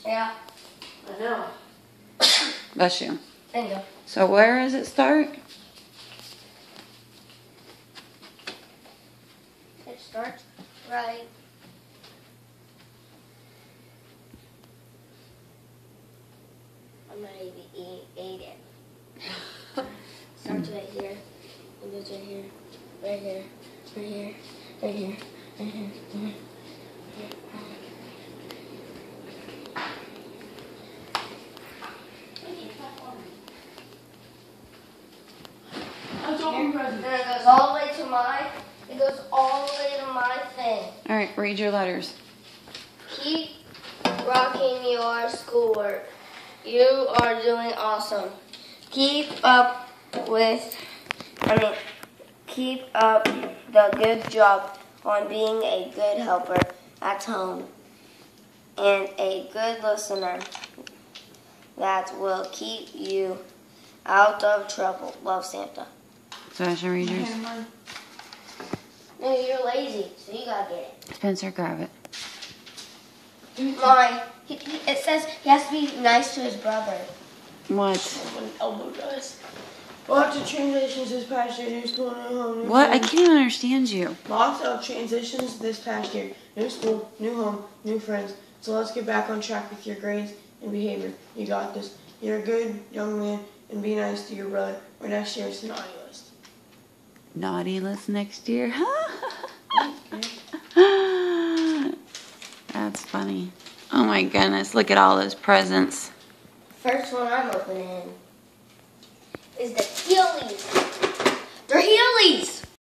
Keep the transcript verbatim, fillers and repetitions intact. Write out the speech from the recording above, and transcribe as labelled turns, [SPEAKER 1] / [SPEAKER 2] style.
[SPEAKER 1] Yeah. I know.
[SPEAKER 2] Bless you.
[SPEAKER 1] Thank you.
[SPEAKER 2] So where does it start?
[SPEAKER 1] It starts right. I'm not even eat, ate it. Starts right here. It goes right here. Right here. Right here. Right here. Right here. Right here. And it goes all the way to my, it goes all the way to my thing.
[SPEAKER 2] All right, read your letters.
[SPEAKER 1] Keep rocking your schoolwork. You are doing awesome. Keep up with, I mean, keep up the good job on being a good helper at home and a good listener that will keep you out of trouble. Love, Santa.
[SPEAKER 2] So I should read yours.
[SPEAKER 1] No, you're lazy, so you gotta get it.
[SPEAKER 2] Spencer, grab it.
[SPEAKER 1] Mine. He, he, it says he has to be nice to his brother.
[SPEAKER 2] What?
[SPEAKER 3] Elbow does. Lots of transitions this past year. New school, new home. New
[SPEAKER 2] What? I
[SPEAKER 3] friends.
[SPEAKER 2] can't even understand you.
[SPEAKER 3] Lots of transitions this past year. New school, new home, new friends. So let's get back on track with your grades and behavior. You got this. You're a good young man, and be nice to your brother, or next year it's the naughty list.
[SPEAKER 2] Naughty list next year. That's funny. Oh my goodness, look at all those presents.
[SPEAKER 1] First one I'm opening is the Heelys. They're Heelys.